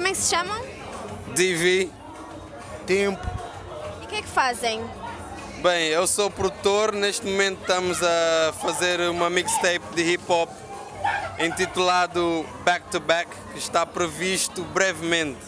Como é que se chamam? DV. Tempo. E o que é que fazem? Bem, eu sou produtor, neste momento estamos a fazer uma mixtape de hip hop intitulado Back to Back, que está previsto brevemente.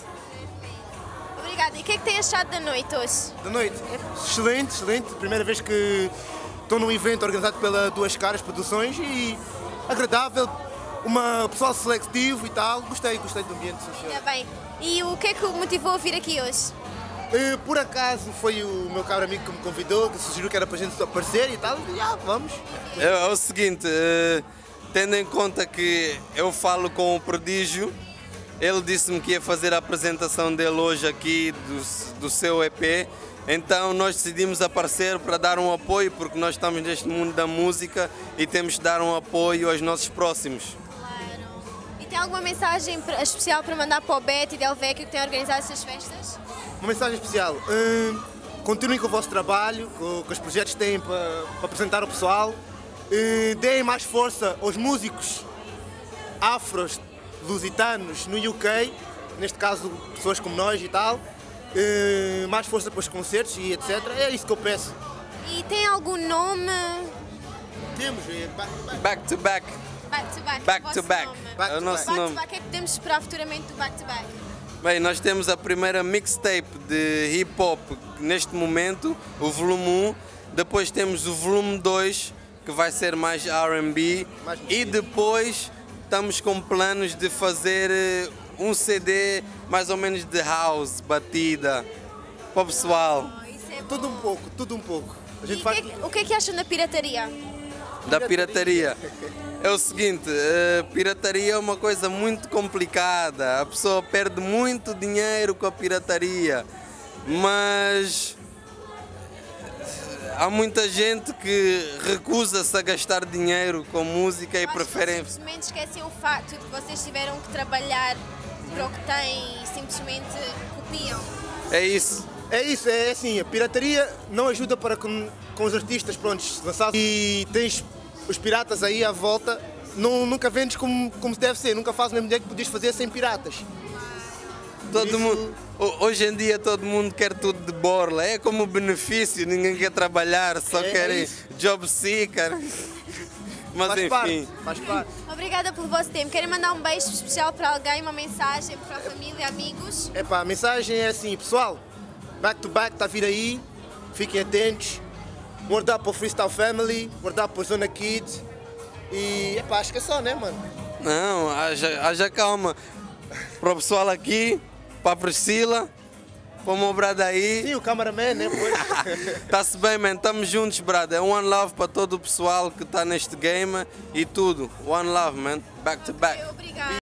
Obrigada. E o que é que tem achado da noite hoje? Da noite. Excelente, excelente. Primeira vez que estou num evento organizado pela Duas Caras Produções e agradável, pessoal seletivo e tal. Gostei do ambiente social. Ainda bem. E o que é que o motivou a vir aqui hoje? Por acaso foi o meu caro amigo que me convidou, que sugeriu que era para a gente aparecer e tal. E vamos. É o seguinte, tendo em conta que eu falo com o Prodígio, ele disse-me que ia fazer a apresentação dele hoje aqui do seu EP, então nós decidimos aparecer para dar um apoio, porque nós estamos neste mundo da música e temos de dar um apoio aos nossos próximos. Claro. E tem alguma mensagem especial para mandar para o Beto e Delvecchio que têm organizado estas festas? Uma mensagem especial. Continuem com o vosso trabalho, com os projetos que têm para apresentar ao pessoal. Deem mais força aos músicos afros, lusitanos no UK, neste caso pessoas como nós e tal. Mais força para os concertos e etc. É isso que eu peço. E tem algum nome? Temos Back to Back. Back to Back. Back é o to vosso Back. nome. Back É o to nosso Back to nome. Back. O que é que podemos esperar futuramente do Back to Back? Bem, nós temos a primeira mixtape de hip hop neste momento, o volume 1. Depois temos o volume 2, que vai ser mais R&B. E depois estamos com planos de fazer um CD mais ou menos de house, batida, para o pessoal. Oh, isso é tudo bom. um pouco, tudo um pouco. A E gente faz. o que é que acham da pirataria? Da pirataria. É o seguinte, pirataria é uma coisa muito complicada, a pessoa perde muito dinheiro com a pirataria, mas há muita gente que recusa-se a gastar dinheiro com música e Eu acho preferem... que simplesmente esquecem o facto de que vocês tiveram que trabalhar para o que têm e simplesmente copiam. É isso. É isso, é assim, a pirataria não ajuda para com os artistas prontos lançados e tens os piratas aí à volta, nunca vendes como deve ser, nunca fazes o mesmo dinheiro que podias fazer sem piratas. Hoje em dia todo mundo quer tudo de borla, é como benefício, ninguém quer trabalhar, só querem job seeker. Mas Faz enfim. faz parte. Obrigada pelo vosso tempo. Querem mandar um beijo especial para alguém, uma mensagem para a família, amigos? A mensagem é assim, pessoal, Back to Back está a vir aí, fiquem atentos. Word up para o Freestyle Family, word up para o Zona Kids e acho que é só, né, mano? Não, haja calma. Para o pessoal aqui, para a Priscila, para o meu brother aí. Sim, o cameraman, né? Tá-se bem, man. Estamos juntos, brother. One love para todo o pessoal que está neste game e tudo. One love, man. Back to back. Obrigada.